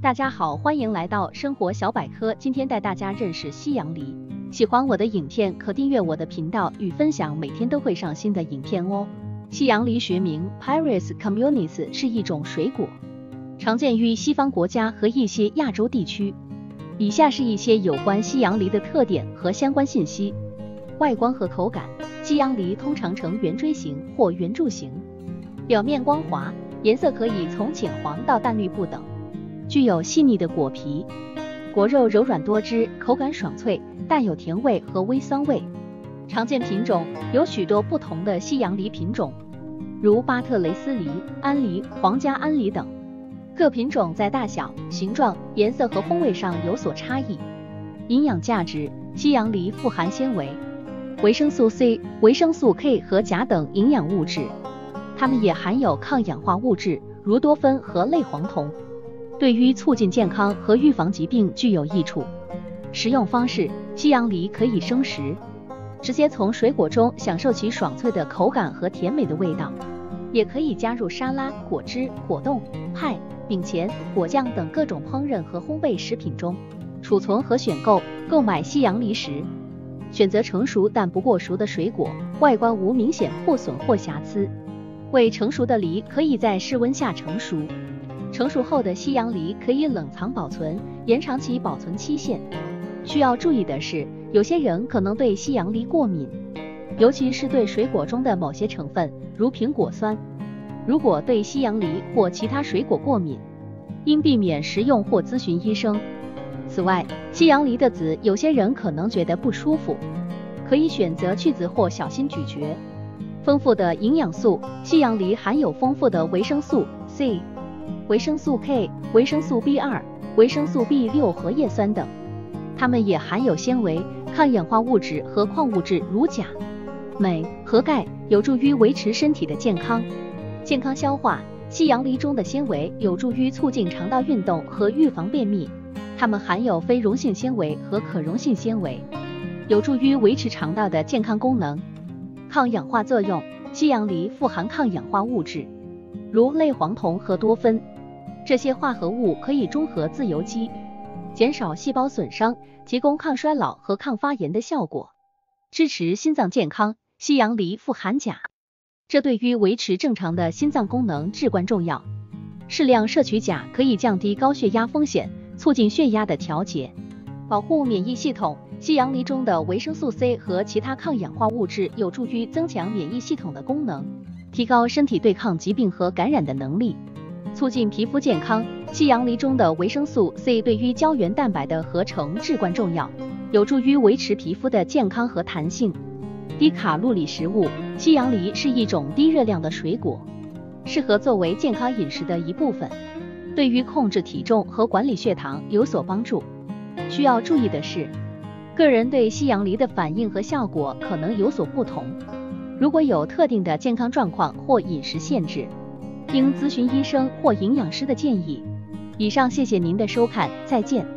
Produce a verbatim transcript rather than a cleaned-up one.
大家好，欢迎来到生活小百科，今天带大家认识西洋梨。喜欢我的影片可订阅我的频道与分享，每天都会上新的影片哦。西洋梨学名 Pyrus communis 是一种水果，常见于西方国家和一些亚洲地区。以下是一些有关西洋梨的特点和相关信息。外观和口感，西洋梨通常呈圆锥形或圆柱形，表面光滑，颜色可以从浅黄到淡绿不等，具有细腻的果皮，果肉柔软多汁，口感爽脆，带有甜味和微酸味。常见品种有许多不同的西洋梨品种，如巴特雷斯梨、安梨、皇家安梨等，各品种在大小、形状、颜色和风味上有所差异。营养价值，西洋梨富含纤维、维生素 C、维生素 K 和钾等营养物质，它们也含有抗氧化物质，如多酚和类黄酮，对于促进健康和预防疾病具有益处。食用方式，西洋梨可以生食，直接从水果中享受其爽脆的口感和甜美的味道，也可以加入沙拉、果汁、果冻、派、饼前、果酱等各种烹饪和烘焙食品中。储存和选购，购买西洋梨时，选择成熟但不过熟的水果，外观无明显破损或瑕疵。未成熟的梨可以在室温下成熟，成熟后的西洋梨可以冷藏保存，延长其保存期限。需要注意的是，有些人可能对西洋梨过敏，尤其是对水果中的某些成分，如苹果酸。如果对西洋梨或其他水果过敏，应避免食用或咨询医生。此外，西洋梨的籽有些人可能觉得不舒服，可以选择去籽或小心咀嚼。丰富的营养素，西洋梨含有丰富的维生素 C、维生素 K、维生素 B 二、维生素 B 六 和叶酸等，它们也含有纤维、抗氧化物质和矿物质如钾、镁和钙，有助于维持身体的健康。健康消化，西洋梨中的纤维有助于促进肠道运动和预防便秘，它们含有非溶性纤维和可溶性纤维，有助于维持肠道的健康功能。抗氧化作用，西洋梨富含抗氧化物质，如类黄酮和多酚，这些化合物可以中和自由基，减少细胞损伤，提供抗衰老和抗发炎的效果。支持心脏健康，西洋梨富含钾，这对于维持正常的心脏功能至关重要。适量摄取钾可以降低高血压风险，促进血压的调节，保护免疫系统。西洋梨中的维生素 C 和其他抗氧化物质有助于增强免疫系统的功能，提高身体对抗疾病和感染的能力，促进皮肤健康。西洋梨中的维生素 C 对于胶原蛋白的合成至关重要，有助于维持皮肤的健康和弹性。低卡路里食物，西洋梨是一种低热量的水果，适合作为健康饮食的一部分，对于控制体重和管理血糖有所帮助。需要注意的是，个人对西洋梨的反应和效果可能有所不同，如果有特定的健康状况或饮食限制，应咨询医生或营养师的建议。以上，谢谢您的收看，再见。